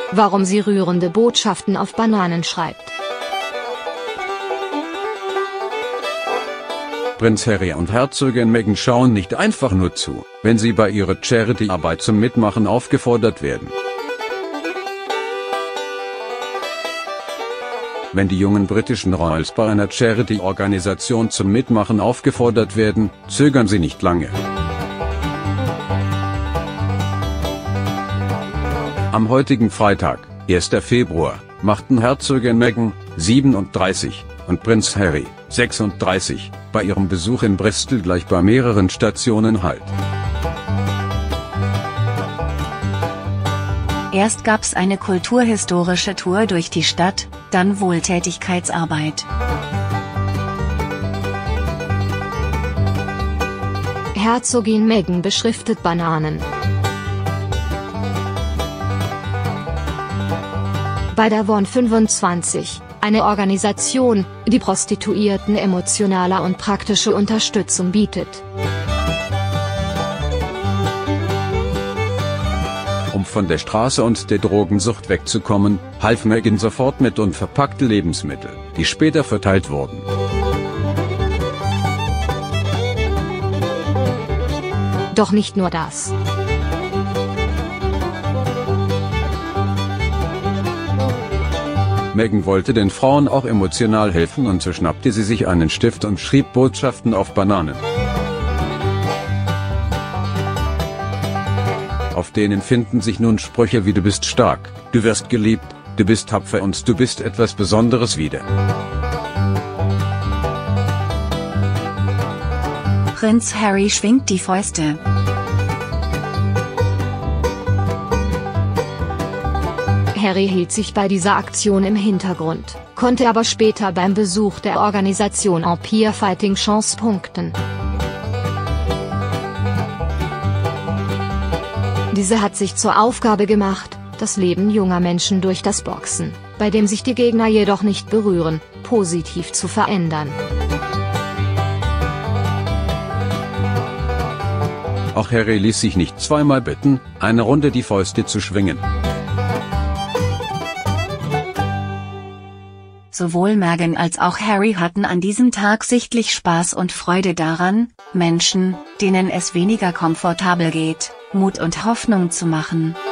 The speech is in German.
Warum sie rührende Botschaften auf Bananen schreibt. Prinz Harry und Herzogin Meghan schauen nicht einfach nur zu, wenn sie bei ihrer Charity-Arbeit zum Mitmachen aufgefordert werden. Wenn die jungen britischen Royals bei einer Charity-Organisation zum Mitmachen aufgefordert werden, zögern sie nicht lange. Am heutigen Freitag, 1. Februar, machten Herzogin Meghan, 37, und Prinz Harry, 36, bei ihrem Besuch in Bristol gleich bei mehreren Stationen Halt. Erst gab's eine kulturhistorische Tour durch die Stadt, dann Wohltätigkeitsarbeit. Herzogin Meghan beschriftet Bananen. Bei der One 25, eine Organisation, die Prostituierten emotionale und praktische Unterstützung bietet. Um von der Straße und der Drogensucht wegzukommen, half Meghan sofort mit unverpackte Lebensmittel, die später verteilt wurden. Doch nicht nur das. Meghan wollte den Frauen auch emotional helfen und so schnappte sie sich einen Stift und schrieb Botschaften auf Bananen. Auf denen finden sich nun Sprüche wie: Du bist stark, du wirst geliebt, du bist tapfer und du bist etwas Besonderes wieder. Prinz Harry schwingt die Fäuste. Harry hielt sich bei dieser Aktion im Hintergrund, konnte aber später beim Besuch der Organisation Empire Fighting Chance punkten. Diese hat sich zur Aufgabe gemacht, das Leben junger Menschen durch das Boxen, bei dem sich die Gegner jedoch nicht berühren, positiv zu verändern. Auch Harry ließ sich nicht zweimal bitten, eine Runde die Fäuste zu schwingen. Sowohl Meghan als auch Harry hatten an diesem Tag sichtlich Spaß und Freude daran, Menschen, denen es weniger komfortabel geht, Mut und Hoffnung zu machen.